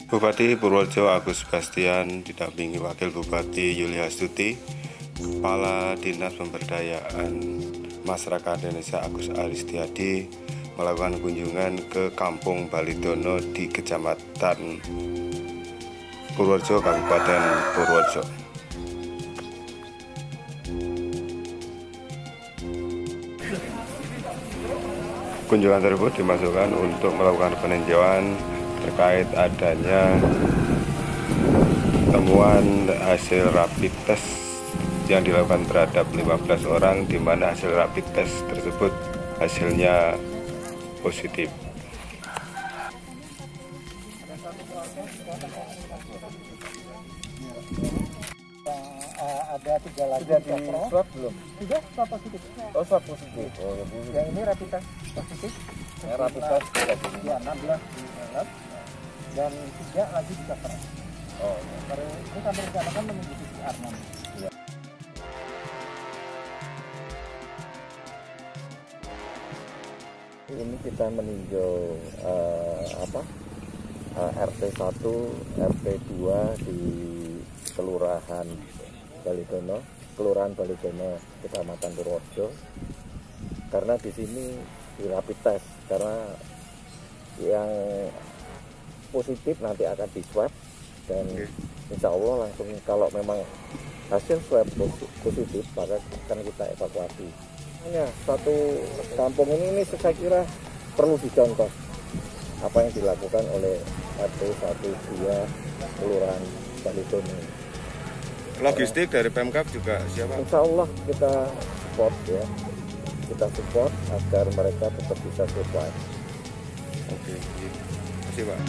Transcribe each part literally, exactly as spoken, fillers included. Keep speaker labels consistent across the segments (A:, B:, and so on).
A: Bupati Purworejo Agus Sebastian didampingi Wakil Bupati Yuli Astuti, Kepala Dinas Pemberdayaan Masyarakat Indonesia Agus Aristiadi melakukan kunjungan ke Kampung Balidono di Kecamatan Purworejo, Kabupaten Purworejo. Kunjungan tersebut dimaksudkan untuk melakukan peninjauan terkait adanya temuan hasil rapid test yang dilakukan terhadap lima belas orang, di mana hasil rapid test tersebut hasilnya positif.
B: Ada tiga lagi di swab belum? Tiga swab positif. Oh, swab positif. Oh, ya, Bu. Yang ini rapid test positif. Ya, rapid test ya, enam belas di lab dan tiga lagi di cover. Oh, ya. Ini kami rencanakan menunggu P C R nanti. Ya. Ini kita meninjau uh, apa? Uh, R T satu, R T dua di Kelurahan Balidono, Kelurahan Balidono, Kecamatan Purworejo. Karena di sini di rapid test, karena yang positif nanti akan di swab dan insya Allah langsung kalau memang hasil swab positif maka akan kita evakuasi. Hanya satu kampung ini, ini saya kira perlu dicontoh apa yang dilakukan oleh R T satu dua Kelurahan Balidono.
A: Logistik dari Pemkab juga siapa?
B: Insya Allah kita support ya, kita support agar mereka tetap bisa survive.
A: Oke, terima kasih Pak.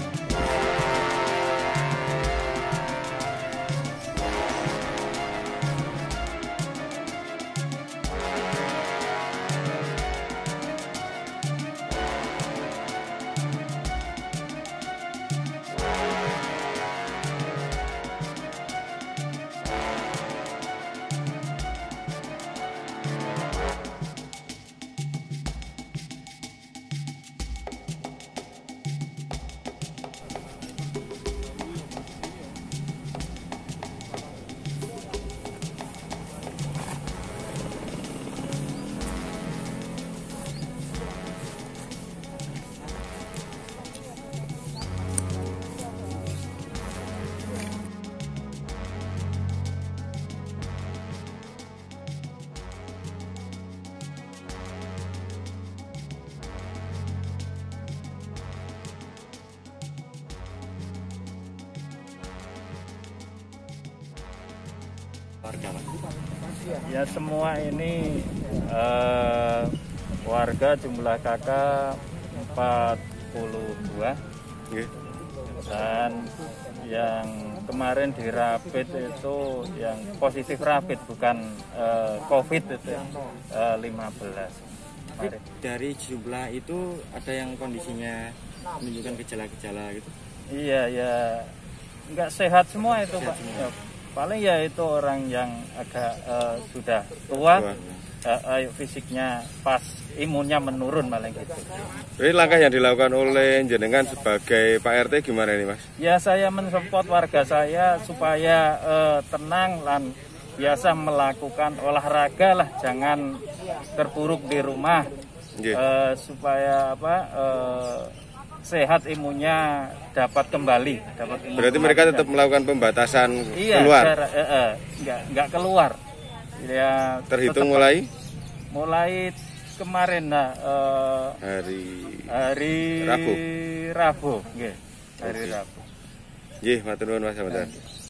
C: Ya, semua ini eh, warga jumlah kakak empat puluh dua dan yang kemarin di rapid itu yang positif rapid bukan eh, COVID itu eh, lima belas.
D: Kemarin. Dari jumlah itu ada yang kondisinya menunjukkan gejala-gejala gitu?
C: Iya, ya nggak sehat semua itu
D: sehat
C: Pak.
D: Semua.
C: Ya, paling ya itu orang yang agak uh, sudah tua, tua. Uh, uh, fisiknya pas, imunnya menurun paling gitu.
A: Jadi langkah yang dilakukan oleh jenengan sebagai Pak R T gimana ini Mas?
C: Ya, saya mensupport warga saya supaya uh, tenang dan biasa melakukan olahraga lah, jangan terpuruk di rumah, yeah. uh, supaya apa? Uh, sehat, imunnya dapat kembali. Dapat imun.
A: Berarti mereka tetap melakukan pembatasan
C: iya,
A: keluar?
C: Iya, eh, eh, nggak, nggak keluar. Ya,
A: terhitung
C: tetap,
A: mulai?
C: Mulai kemarin, nah, eh,
A: hari
C: hari
A: Rabu.
C: Rabu, yeah, hari
A: okay.
C: Rabu.
A: Nggih, matur nuwun Mas.